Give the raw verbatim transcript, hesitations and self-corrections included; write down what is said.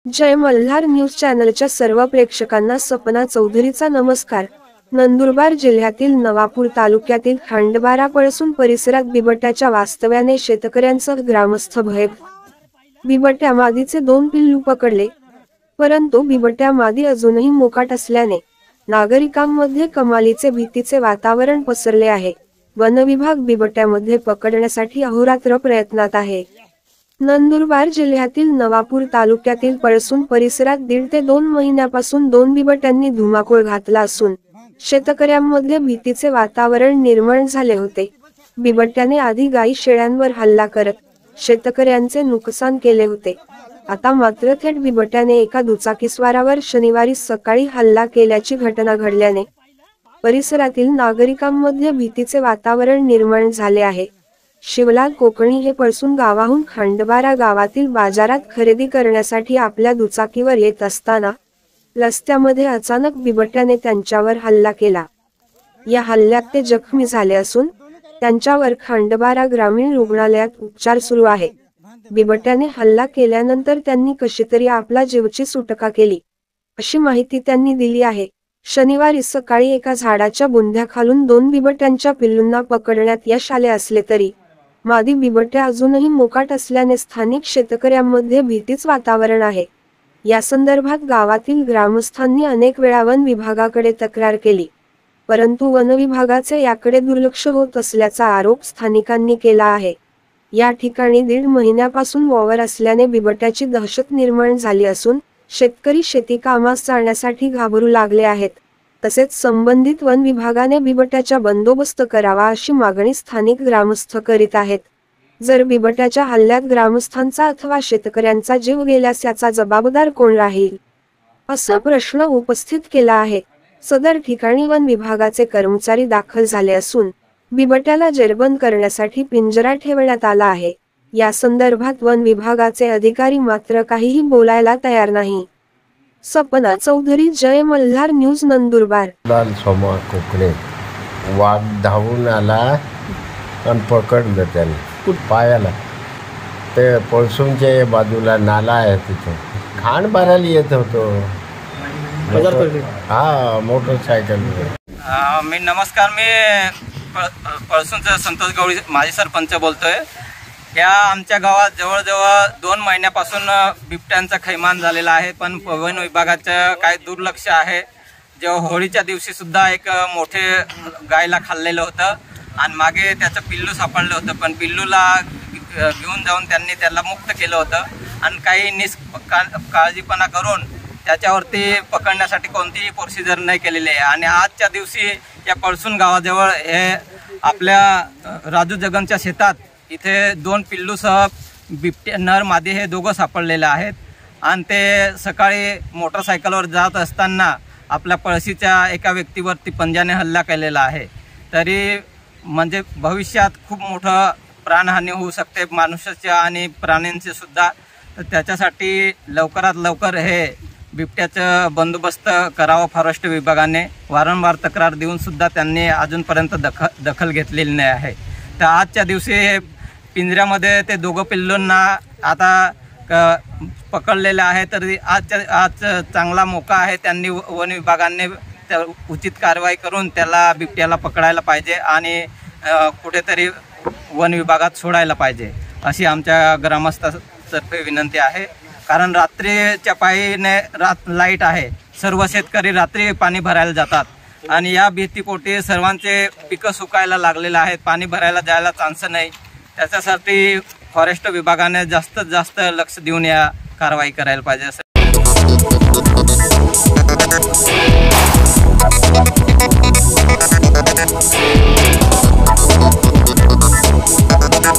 जय Malhar news चॅनलच्या सर्व प्रेक्षकांना सपना चौधरीचा नमस्कार। नंदुरबार जिल्ह्यातील नवापूर तालुक्यातील खंडबारा पळसून परिसरात बिबट्याच्या वास्तव्याने शेतकऱ्यांसह ग्रामस्थ भयभीत। बिबट्या मादीचे दोन पिल्लू पकडले, परंतु बिबट्या मादी अजूनही मोकाट असल्याने नागरिकांमध्ये कमालीचे भीतीचे वातावरण पसरले आहे। वन विभाग बिबट्यामध्ये पकडण्यासाठी अहोरात्र प्रयत्नात आहे। नंदुरबार जिल्ह्यातील नवापूर तालुक्यातील पळसून परिसरात दीड ते दोन महिन्यापासून दोन बिबट्यांनी धुमाकूळ घातला असून शेतकऱ्यांमध्ये भीतीचे वातावरण निर्माण झाले होते। बिबट्याने आधी गाई शेळ्यांवर हल्ला करत शेतकऱ्यांचे नुकसान केले होते। आता मात्र थेट बिबट्याने एका दुचाकीस्वारावर शनिवारी सकाळी हल्ला केल्याची घटना घडल्याने परिसरातील नागरिकांमध्ये भीतीचे वातावरण निर्माण झाले आहे। शिवलाल कोकणी हे पळसून गावाहून खंडबारा गावातील बाजारात खरेदी करण्यासाठी आपल्या दुचाकीवर येत असताना रस्त्यामध्ये अचानक बिबट्याने त्यांच्यावर हल्ला केला। या हल्ल्यात ते जखमी झाले असून त्यांच्यावर खंडबारा ग्रामीण रुग्णालयात उपचार सुरू आहेत। बिबट्याने हल्ला केल्यानंतर त्यांनी कशीतरी आपला जीवची सुटका केली, अशी माहिती त्यांनी दिली आहे। शनिवारी सकाळी एका झाडाच्या बुंध्याखालून दोन बिबट्यांच्या पिल्लूंना पकडण्यात यश आले असले तरी मादी बिबट्या अजूनही मोकाट असल्याने स्थानिक शेतकऱ्यांमध्ये भीतीच वातावरण आहे। या संदर्भात गावातील ग्रामस्थांनी अनेक वेळा वन विभागाकडे तक्रार केली, परंतु वन विभागाचे याकडे दुर्लक्ष होत असल्याचा आरोप स्थानिकांनी केला आहे। या ठिकाणी दीड महिन्यापासून वावर असल्याने बिबट्याची दहशत निर्माण झाली असून शेतकरी शेती कामास जाण्यासाठी घाबरू लागले आहेत। तसेच संबंधित वन विभागाने बिबट्याचा बंदोबस्त करावा अशी मागणी स्थानिक ग्रामस्थ करीत आहेत। जर बिबट्याच्या हल्ल्यात ग्रामस्थांचा अथवा शेतकऱ्यांचा जीव गेल्यास याचा जबाबदार कोण राहील, असा प्रश्न उपस्थित केला आहे। सदर ठिकाणी वन विभागाचे कर्मचारी दाखल झाले असून बिबट्याला जेरबंद करण्यासाठी पिंजरा ठेवण्यात आला आहे। या संदर्भात वन विभागाचे अधिकारी मात्र काहीही बोलायला तयार नाही। सपना चौधरी, जय मल्हार न्यूज, नंदुरबार। सोमा कोकणे वाघ धावून आला आणि पकडलं त्याने पायाला। ते पळसूनच्या बाजूला नाला आहे, तिथे खाण भरायला येत होतो। हा, मोटरसायकल। मी नमस्कार, मी पळसूनचा संतोष गवळी माजी सरपंच बोलतोय। या आमच्या गावात जवळजवळ दोन महिन्यापासून बिबट्यांचा खैमान झालेला आहे, पण वन विभागाचं काय दुर्लक्ष आहे। जेव्हा होळीच्या दिवशी सुद्धा एक मोठे गायला खाल्लेलं होतं आणि मागे त्याचं पिल्लू सापडलं होतं, पण पिल्लूला घेऊन जाऊन त्यांनी त्याला मुक्त केलं होतं आणि काही निस काळजीपणा करून त्याच्यावरती पकडण्यासाठी कोणतीही प्रोसिजर नाही केलेली आहे। आणि आजच्या दिवशी या पळसून गावाजवळ हे आपल्या राजू जगनच्या शेतात इथे दोन पिल्लूसह बिबटे नर मादी हे दोघं सापडलेले आहेत आणि ते सकाळी मोटरसायकलवर जात असताना आपल्या पळशीच्या एका व्यक्तीवरती पंजाने हल्ला केलेला आहे। तरी म्हणजे भविष्यात खूप मोठं प्राणहानी होऊ शकते, मनुष्याच्या आणि प्राण्यांची सुद्धा। तर त्याच्यासाठी लवकरात लवकर हे बिबट्याचं बंदोबस्त करावं फॉरेस्ट विभागाने। वारंवार तक्रार देऊन सुद्धा त्यांनी अजूनपर्यंत दख दखल घेतलेली नाही आहे। तर आजच्या दिवशी पिंजऱ्यामध्ये ते दोघं पिल्लूंना आता पकडलेले आहे। तर आज आज चांगला मोका आहे, त्यांनी वन विभागाने उचित कारवाई करून त्याला बिबट्याला पकडायला पाहिजे आणि कुठेतरी वन विभागात सोडायला पाहिजे, अशी आमच्या ग्रामस्थांतर्फे विनंती आहे। कारण रात्रीच्या पायीने रात लाईट आहे, सर्व शेतकरी रात्री पाणी भरायला जातात आणि या भीतीपोटी सर्वांचे पिकं सुकायला लागलेले आहेत, पाणी भरायला जायला चान्स नाही। त्याच्यासाठी फॉरेस्ट विभागाने जास्तीत जास्त लक्ष देऊन या कारवाई करायला पाहिजे।